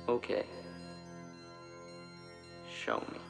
Okay. Show me.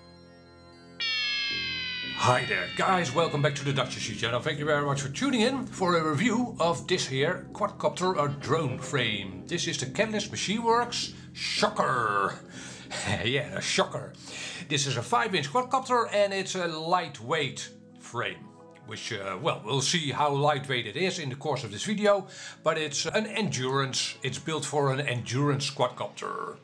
Hi there guys, welcome back to the Dutchessy channel. Thank you very much for tuning in for a review of this here quadcopter or drone frame. This is the Catalyst Machine Works Shocker. Yeah, a Shocker. This is a 5-inch quadcopter and it's a lightweight frame. Which, well, we'll see how lightweight it is in the course of this video. But it's an endurance, it's built for an endurance quadcopter.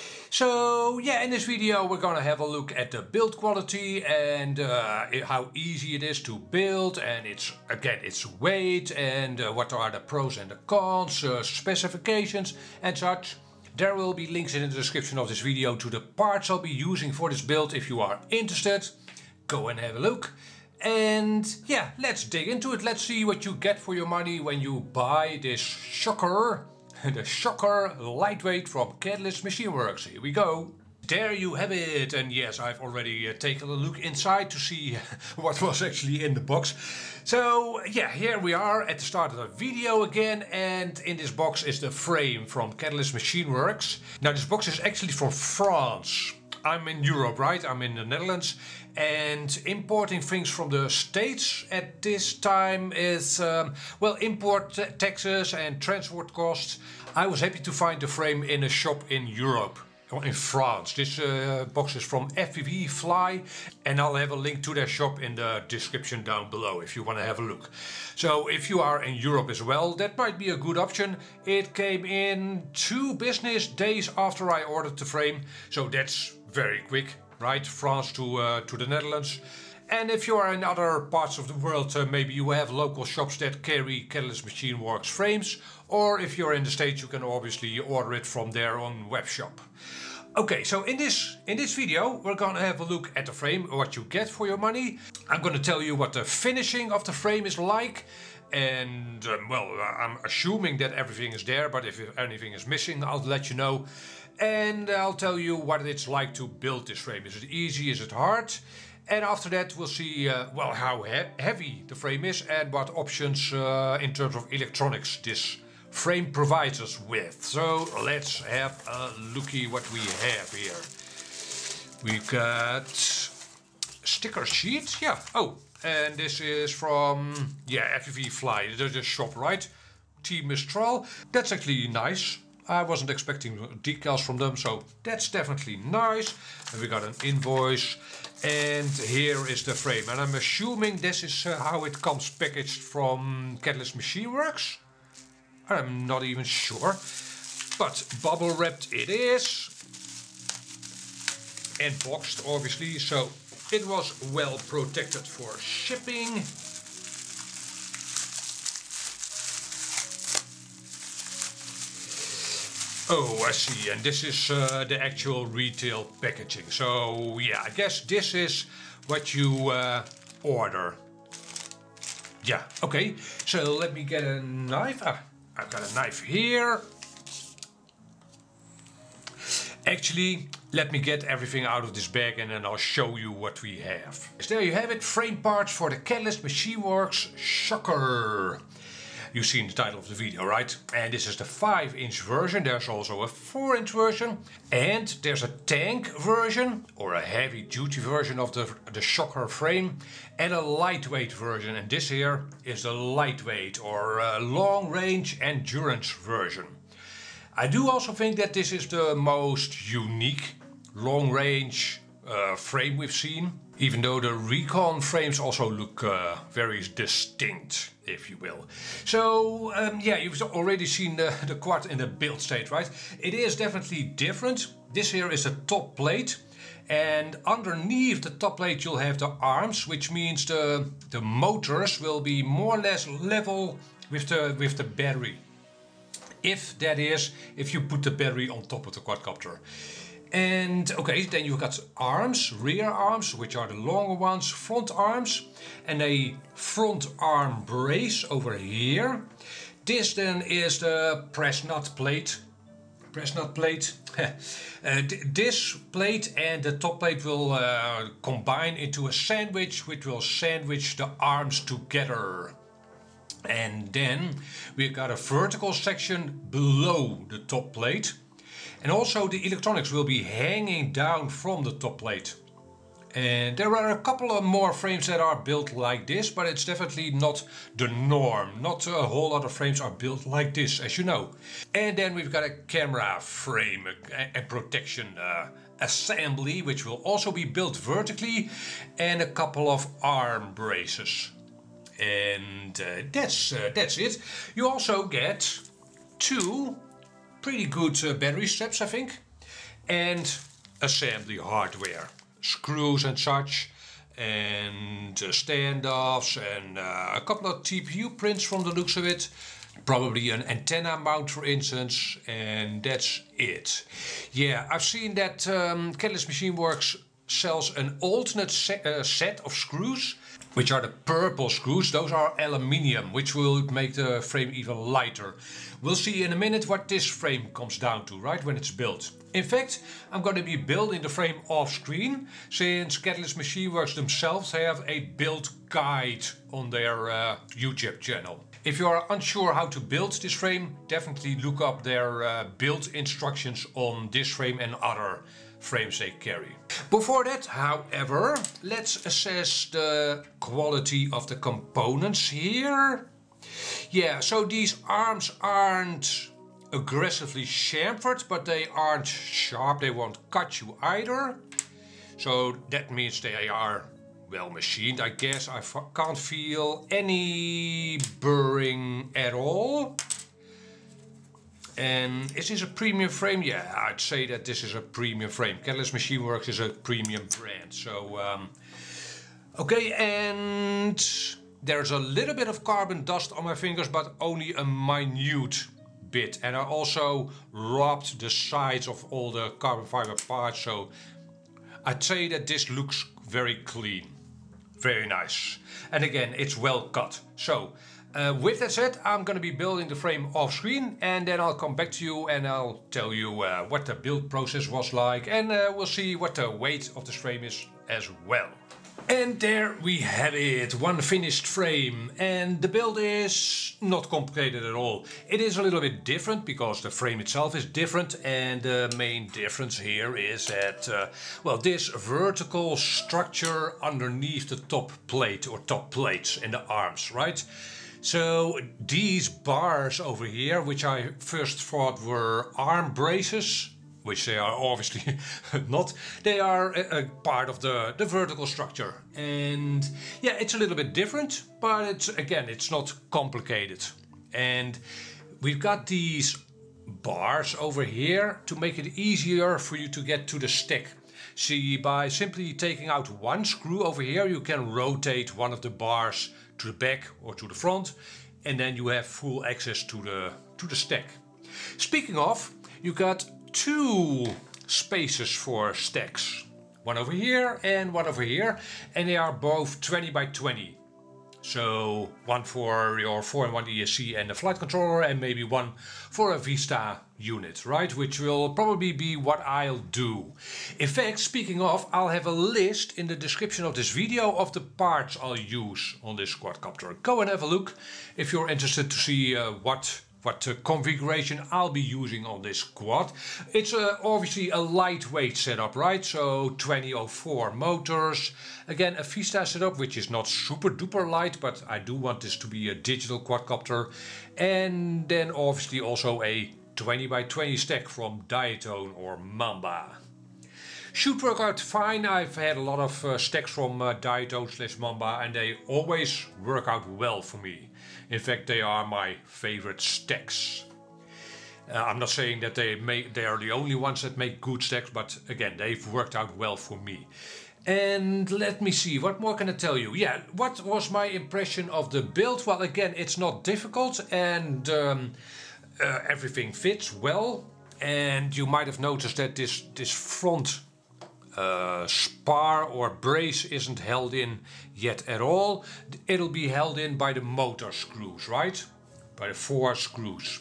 So yeah, in this video we're gonna have a look at the build quality and how easy it is to build, and its weight, and what are the pros and the cons, specifications and such. There will be links in the description of this video to the parts I'll be using for this build if you are interested. Go and have a look. And yeah, let's dig into it. Let's see what you get for your money when you buy this Shocker. The Shocker lightweight from Catalyst Machine Works. Here we go. There you have it. And yes, I've already taken a look inside to see what was actually in the box. So yeah, here we are at the start of the video again. And in this box is the frame from Catalyst Machine Works. Now this box is actually from France. I'm in Europe, right? I'm in the Netherlands, and importing things from the States at this time is, well, import taxes and transport costs. I was happy to find the frame in a shop in Europe, or in France. This box is from FPV Fly, and I'll have a link to their shop in the description down below if you want to have a look. So if you are in Europe as well, that might be a good option. It came in 2 business days after I ordered the frame, so that's very quick, right? France to the Netherlands. And if you are in other parts of the world, maybe you have local shops that carry Catalyst Machine Works frames, or if you're in the States, you can obviously order it from their own web shop. Okay, so in this video, we're gonna have a look at the frame, what you get for your money. I'm gonna tell you what the finishing of the frame is like. And well, I'm assuming that everything is there, but if anything is missing, I'll let you know. And I'll tell you what it's like to build this frame. Is it easy? Is it hard? And after that we'll see well, how heavy the frame is and what options in terms of electronics this frame provides us with. So let's have a looky what we have here. We've got sticker sheets, yeah. Oh, and this is from, yeah, FPV Fly, the shop, right? Team Mistral. That's actually nice. I wasn't expecting decals from them, so that's definitely nice. And we got an invoice, and here is the frame. And I'm assuming this is how it comes packaged from Catalyst Machine Works. I'm not even sure, but bubble wrapped it is. And boxed, obviously, so it was well protected for shipping. Oh, I see, and this is the actual retail packaging. So yeah, I guess this is what you order. Yeah, okay, so let me get a knife. I've got a knife here. Actually, let me get everything out of this bag and then I'll show you what we have. So there you have it, frame parts for the Catalyst Machine Works Shocker. You've seen the title of the video, right? And this is the 5-inch version. There's also a 4-inch version. And there's a tank version, or a heavy-duty version of the Shocker frame. And a lightweight version. And this here is the lightweight, or long-range endurance version. I do also think that this is the most unique long-range frame we've seen. Even though the Recon frames also look very distinct, if you will. So yeah, you've already seen the quad in the build state, right? It is definitely different. This here is a top plate, and underneath the top plate you'll have the arms, which means the motors will be more or less level with the battery. If you put the battery on top of the quadcopter. And okay, then you've got arms, rear arms, which are the longer ones, front arms, and a front arm brace over here. This then is the press nut plate. This plate and the top plate will combine into a sandwich, which will sandwich the arms together. And then we've got a vertical section below the top plate. And also the electronics will be hanging down from the top plate. And there are a couple of more frames that are built like this, but it's definitely not the norm. Not a whole lot of frames are built like this, as you know. And then we've got a camera frame and protection assembly, which will also be built vertically, and a couple of arm braces. And that's it. You also get 2 pretty good battery straps, I think, and assembly hardware. Screws and such, and standoffs, and a couple of TPU prints from the looks of it. Probably an antenna mount, for instance, and that's it. Yeah, I've seen that Catalyst Machine Works sells an alternate set of screws, which are the purple screws. Those are aluminium, which will make the frame even lighter. We'll see in a minute what this frame comes down to, right, when it's built. In fact, I'm going to be building the frame off screen, since Catalyst Machine Works themselves have a build guide on their YouTube channel. If you are unsure how to build this frame, definitely look up their build instructions on this frame and other frames they carry. Before that, however, let's assess the quality of the components here. Yeah, so these arms aren't aggressively chamfered, but they aren't sharp, they won't cut you either. So that means they are well machined, I guess. I can't feel any burring at all. And is this a premium frame? Yeah, I'd say that this is a premium frame. Catalyst Machine Works is a premium brand. So, okay, and there's a little bit of carbon dust on my fingers, but only a minute bit. And I also rubbed the sides of all the carbon fiber parts, so I'd say that this looks very clean. Very nice. And again, it's well cut. So, with that said, I'm going to be building the frame off screen, and then I'll come back to you and I'll tell you what the build process was like, and we'll see what the weight of this frame is as well. And there we have it, one finished frame, and the build is not complicated at all. It is a little bit different because the frame itself is different, and the main difference here is that, well, this vertical structure underneath the top plate or top plates and the arms, right? So these bars over here, which I first thought were arm braces, which they are obviously not, they are a part of the vertical structure. And yeah, it's a little bit different, but it's, again, it's not complicated. And we've got these bars over here to make it easier for you to get to the stick. See, by simply taking out one screw over here, you can rotate one of the bars to the back or to the front, and then you have full access to the stack. Speaking of, you got 2 spaces for stacks. One over here and one over here, and they are both 20 by 20. So one for your 4-in-1 ESC and the flight controller, and maybe one for a Vista unit, right? Which will probably be what I'll do. In fact, speaking of, I'll have a list in the description of this video of the parts I'll use on this quadcopter. Go and have a look if you're interested to see what configuration I'll be using on this quad. It's obviously a lightweight setup, right? So 2004 motors. Again, a Vista setup, which is not super duper light, but I do want this to be a digital quadcopter. And then obviously also a 20 by 20 stack from Diatone or Mamba. Should work out fine. I've had a lot of stacks from Diatone / Mamba, and they always work out well for me. In fact, they are my favorite stacks. I'm not saying that they are the only ones that make good stacks, but again, they've worked out well for me. And let me see, what more can I tell you? Yeah, what was my impression of the build? Well, again, it's not difficult, and everything fits well. And you might have noticed that this front spar or brace isn't held in yet at all. It'll be held in by the motor screws, right? By the 4 screws.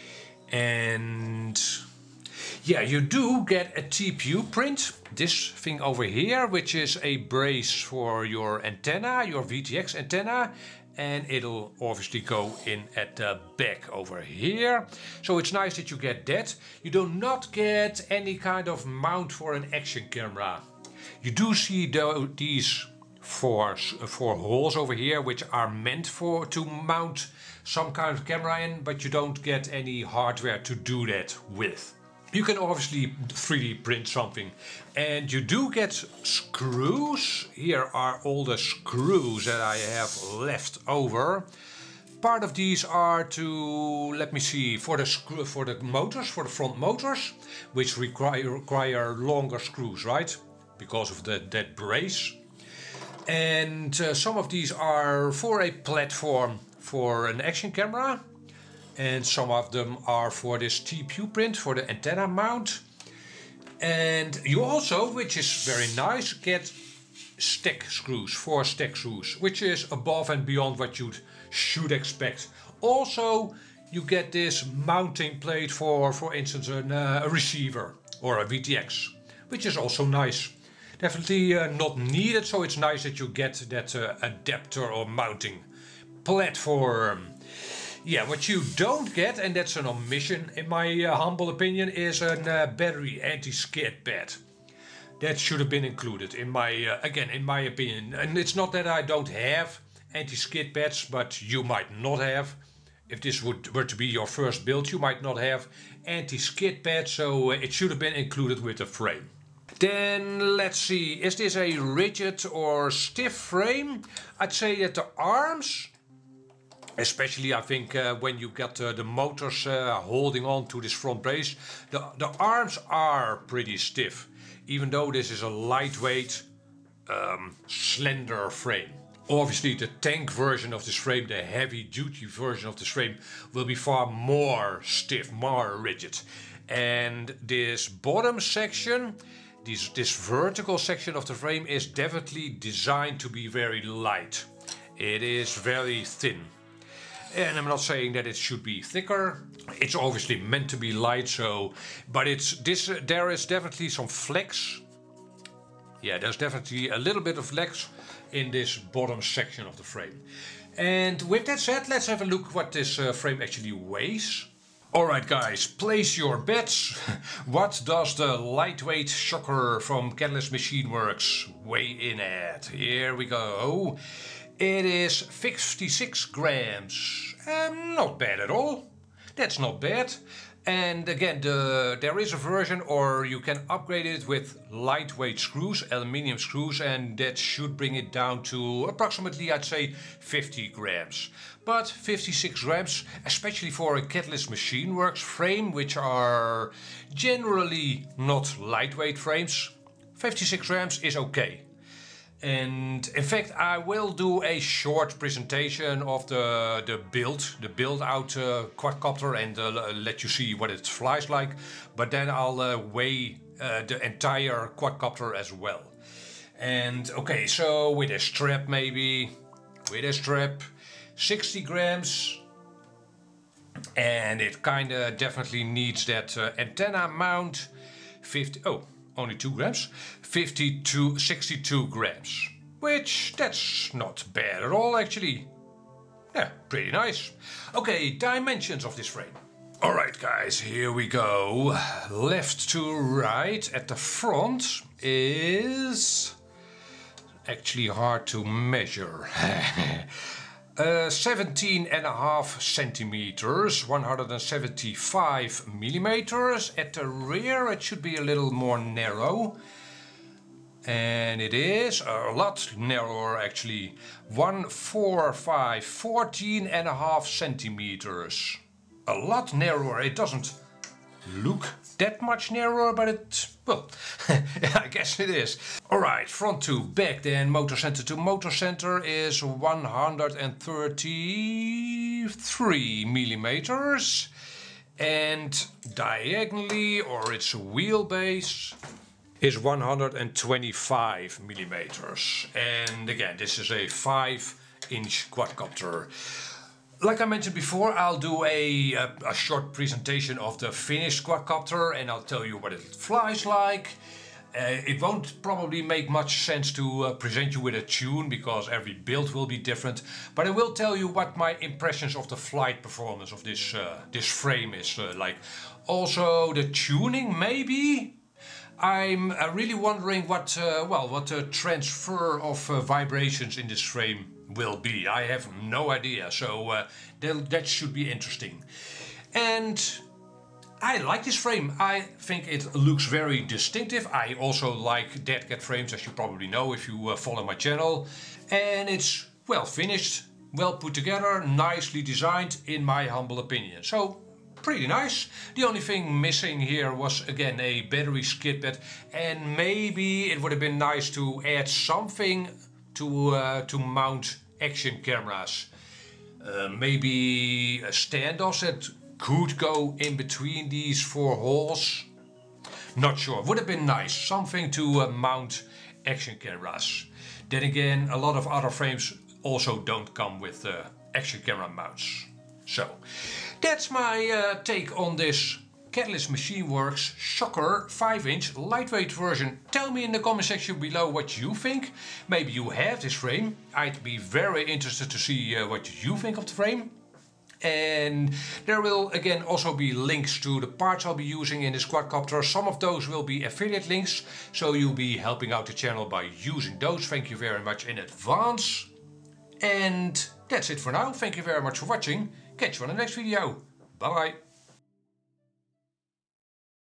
And yeah, you do get a TPU print, this thing over here, which is a brace for your antenna, your VTX antenna, and it'll obviously go in at the back over here. So it's nice that you get that. You do not get any kind of mount for an action camera. You do see these four holes over here which are meant to mount some kind of camera in, but you don't get any hardware to do that with. You can obviously 3D print something, and you do get screws. Here are all the screws that I have left over. Part of these are to, let me see, for the motors, for the front motors, which require longer screws, right? Because of that brace. And some of these are for a platform for an action camera. And some of them are for this TPU print, for the antenna mount. And you also, which is very nice, get stack screws, 4 stack screws, which is above and beyond what you should expect. Also, you get this mounting plate for instance, a receiver or a VTX, which is also nice. Definitely not needed, so it's nice that you get that adapter or mounting platform. Yeah, what you don't get, and that's an omission in my humble opinion, is a battery anti-skid pad. That should have been included in my, again, in my opinion. And it's not that I don't have anti-skid pads, but you might not have. If this were to be your first build, you might not have anti-skid pads, so it should have been included with the frame. Then let's see, is this a rigid or stiff frame? I'd say that the arms, especially I think when you get the motors holding on to this front brace, the arms are pretty stiff, even though this is a lightweight, slender frame. Obviously the tank version of this frame, the heavy duty version of this frame, will be far more stiff, more rigid. And this bottom section, this vertical section of the frame is definitely designed to be very light. It is very thin. And I'm not saying that it should be thicker. It's obviously meant to be light, so, but there is definitely some flex. Yeah, there's definitely a little bit of flex in this bottom section of the frame. And with that said, let's have a look what this frame actually weighs. Alright guys, place your bets. What does the lightweight shocker from Catalyst Machine Works weigh in at? Here we go. It is 56 grams. Not bad at all. That's not bad. And again, there is a version, or you can upgrade it with lightweight screws, aluminium screws, and that should bring it down to approximately, I'd say, 50 grams. But 56 grams, especially for a Catalyst Machine Works frame, which are generally not lightweight frames, 56 grams is okay. And in fact, I will do a short presentation of the build out quadcopter, and let you see what it flies like. But then I'll weigh the entire quadcopter as well. And okay, so with a strap, maybe with a strap, 60 grams. And it kinda definitely needs that antenna mount. Only 2 grams, 62 grams, which that's not bad at all actually. Yeah, pretty nice. Okay, dimensions of this frame. Alright guys, here we go. Left to right at the front is actually hard to measure. 17.5 centimeters, 175 millimeters. At the rear it should be a little more narrow. And it is a lot narrower actually. 14.5 centimeters. A lot narrower. It doesn't look that much narrower, but it, well, I guess it is. Alright, front to back then, motor center to motor center is 133 millimeters. And diagonally, or its wheelbase, is 125 millimeters. And again, this is a 5-inch quadcopter. Like I mentioned before, I'll do a short presentation of the finished quadcopter, and I'll tell you what it flies like. it won't probably make much sense to present you with a tune because every build will be different, but I will tell you what my impressions of the flight performance of this frame is like. Also the tuning maybe. I'm really wondering what the transfer of vibrations in this frame will be. I have no idea, so that should be interesting. And I like this frame. I think it looks very distinctive. I also like dead cat frames, as you probably know if you follow my channel. And it's well finished, well put together, nicely designed in my humble opinion. So pretty nice. The only thing missing here was again a battery skid pad, and maybe it would have been nice to add something to mount action cameras. Maybe standoffs that could go in between these 4 holes. Not sure. Would have been nice. Something to mount action cameras. Then again, a lot of other frames also don't come with action camera mounts. So that's my take on this Catalyst Machine Works Shocker 5-inch lightweight version. Tell me in the comment section below what you think. Maybe you have this frame. I'd be very interested to see what you think of the frame. And there will again also be links to the parts I'll be using in this quadcopter. Some of those will be affiliate links, so you'll be helping out the channel by using those. Thank you very much in advance. And that's it for now. Thank you very much for watching. Catch you on the next video. Bye bye.